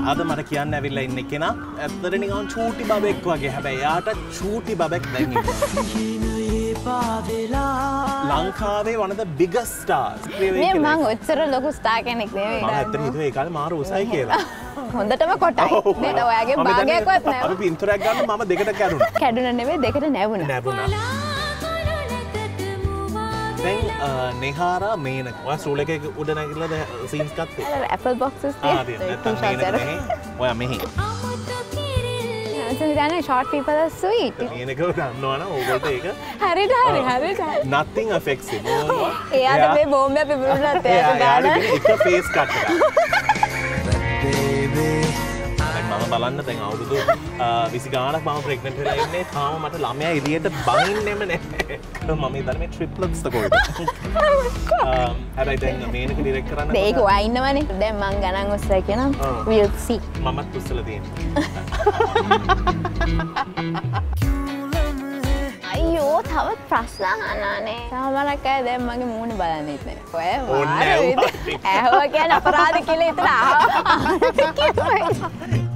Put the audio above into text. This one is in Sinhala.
අද මට කියන්න ඇවිල්ලා ඉන්න කෙනා ඇත්තට නිකන් චූටි බබෙක් වගේ. හැබැයි යාට චූටි බබෙක් දැන් ලංකාවේ one of the biggest stars. මේ මං ඔච්චර ලොකු ස්ටාර් කෙනෙක් නෙවෙයි. මම ඇත්තට හිතුවේ ඒ කාලේ මාර උසයි කියලා. හොඳටම කොටයි. නේද? ඔයාගේ භාගයක්වත් නැහැ. අපි පින්තූරයක් ගන්න මම දෙකට කැඩුණා. කැඩුණා නෙවෙයි දෙකට නැවුණා. නැවුණා. දැන් නෙහාරා මේනක ඔයා ස්ටූල් එකේ උඩ නැගිටලාද සීන්ස් ගත්තේ? ඇපල් බොක්සස් ඔයා මෙහි short people are sweet. Menaka දන්නවනම් ඕගොල්ලෝ ඒක හරියට හරි. nothing affects him. එයාට මේ බෝම්බය පිපුරුණත් එයාට දාන එක ෆේස් කට් එකක්. මම බලන්න දැන් අවුරුදු 20 ගාණක් මම ප්‍රෙග්නන්ට් වෙලා ඉන්නේ. තාම මට ළමයා එළියට බහින්නෙම නැහැ. මම ඉතින් මේ ට්‍රිප්ලට්ස් ද කොහෙද? හැබැයි දැන් මේනක ඩිරෙක්ට් කරන්න ඒක ඔයා ඉන්නවනේ. දැන් මං ගණන් ඔස්සේ කියනම් we'll see. මමත් උස්සලා තියෙනවා. අයියෝ තව ප්‍රශ්න අහනානේ. සමහරක් අය දැන් මගේ මූණ බලන්නේ නැහැ. ඔය ඕනේ ඇහුවා කියන්නේ අපරාධ කියලා හිතලා